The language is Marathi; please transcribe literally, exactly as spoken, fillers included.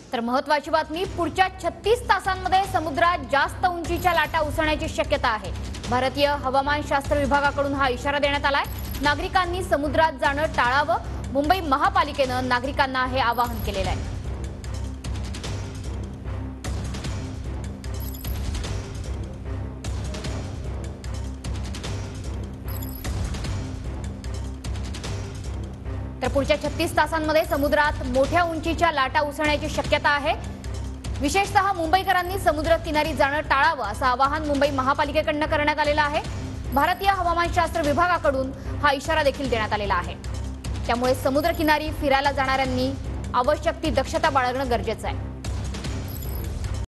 तर महत्त्वाची बातमी, पुढच्या छत्तीस तासांमध्ये समुद्रात जास्त उंचीच्या लाटा उसळण्याची शक्यता आहे। भारतीय हवामानशास्त्र विभागाकडून हा इशारा देण्यात आलाय। नागरिकांनी समुद्रात जाणं टाळावं। मुंबई महापालिकेनं नागरिकांना हे आवाहन केलेलं आहे। तर पुढच्या छत्तीस तासांमध्ये समुद्रात मोठ्या उंचीच्या लाटा उसळण्याची शक्यता आहे। विशेषतः मुंबईकरांनी समुद्र किनारी जाणं टाळावं असं आवाहन मुंबई महापालिकेकडून करण्यात आलेलं आहे। भारतीय हवामानशास्त्र विभागाकडून हा इशारा देखील देण्यात आलेला आहे। त्यामुळे समुद्र किनारी फिरायला जाणाऱ्यांनी आवश्यक ती दक्षता बाळगणं गरजेचं आहे।